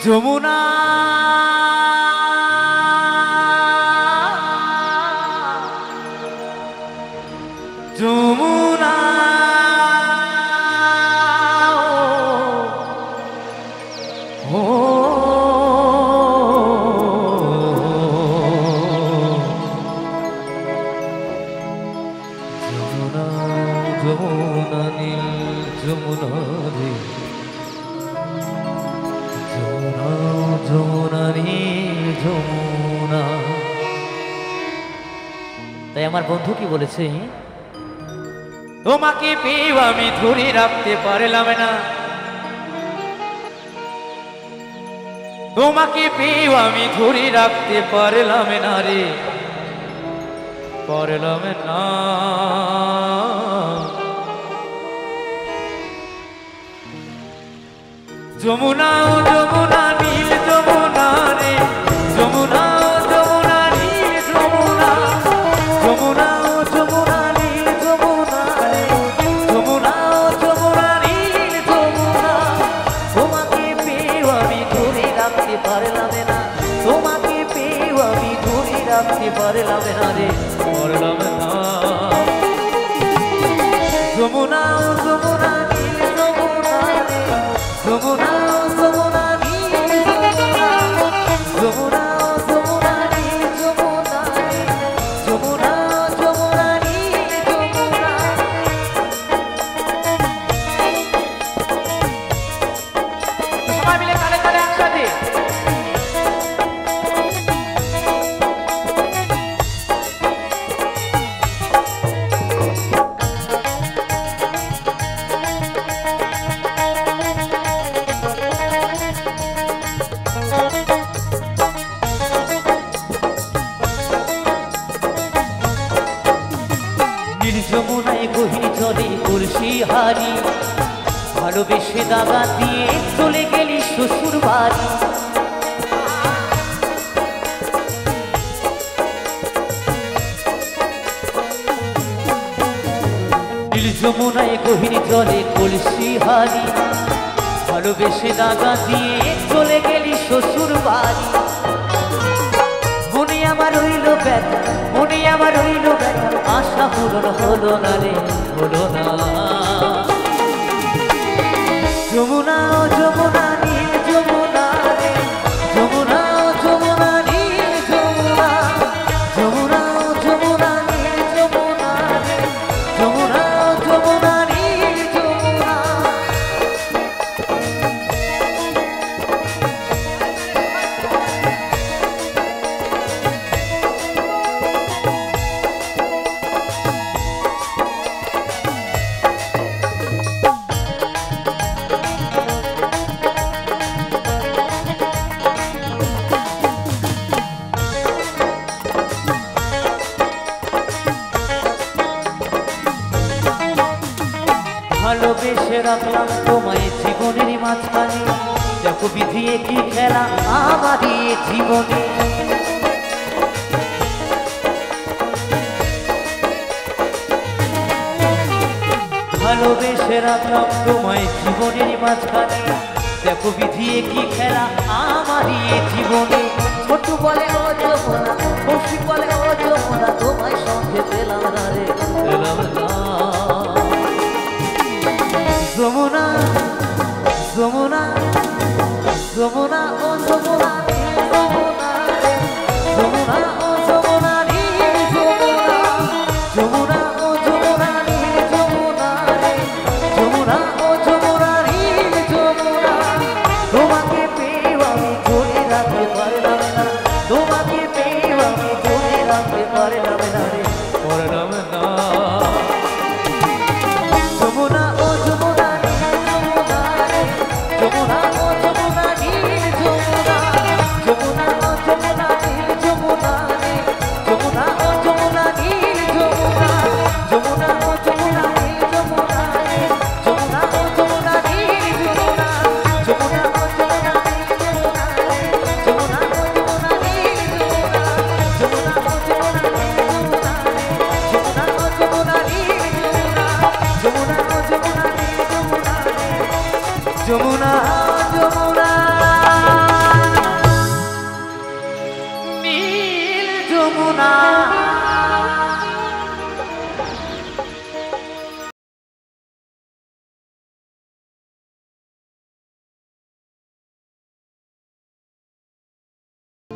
যমুনা যমুনা ও যমুনা যমুনা নীল যমুনা রে যমুনা যমুনা নীল যমুনা। তাই আমার বন্ধু কি বলেছে, তোমাকে পেয়ে আমি ধরে রাখতে পারলাম না, তোমাকে পেয়ে আমি ধরে রাখতে পারলাম না রে, পারলাম না। যমুনা ও যমুনা নীল যমুনা রে, যমুনা ও যমুনা নীল যমুনা, যমুনা ও যমুনা নীল যমুনা রে, যমুনা ও যমুনা নীল যমুনা। তোমাকে পেয়ে আমি ধরে রাখতে পারলাম না, তোমাকে পেয়ে আমি ধরে রাখতে পারলাম না রে, পারলাম না। যমুনা ও যমুনা নীল যমুনা রে, যমুনা ও যমুনা নীল যমুনা, যমুনা ও যমুনা নীল যমুনা রে, যমুনা ও যমুনা নীল যমুনা। সবাই মিলে কালে কালে একসাথে যমুনায় গহীন জলে কলসি হারি, ভালোবেসে দাগা দিয়ে চলে গেলি শ্বশুর বাড়ি। নীল যমুনায় গহীন জলে কলসি হারি, ভালোবেসে দাগা দিয়ে চলে গেলি শ্বশুর বাড়ি। মনে আমার হইল ব্যথা, মনে আমার হইল ব্যথা, আশা পূরণ হলো না রে, হলো না। যমুনা ও যমুনা নীল যমুনা রে, যমুনা ও যমুনা নীল যমুনা, যমুনা ও যমুনা নীল যমুনা রে, যমুনা ও যমুনা নীল যমুনা। ভালোবেসে রাখলাম তোমায় জীবনের মাঝখানে, দেখো বিধিয়ে কি খেলা আমারই জীবনে। ভালোবেসে রাখলাম তোমায় জীবনের মাঝখানে, দেখো বিধিয়ে কি খেলা আমারই জীবনে। ছোট বলে ও যমুনা, বসি বলে ও যমুনা, তোমায় সঙ্গে পেলাম না রে, পেলাম না। যমুনা যমুনা যমুনা ও যমুনা নীল যমুনা রে, যমুনা ও যমুনা নীল যমুনা, যমুনা ও যমুনা নীল যমুনা রে, যমুনা ও যমুনা নীল যমুনা। তোমাকে পেয়ে আমি ধরে রাখতে পারলাম না, তোমাকে পেয়ে আমি ধরে রাখতে পারলাম না রে, পারলাম না। যমুনা ও যমুনা নীল যমুনা রে, যমুনা ও যমুনা নীল যমুনা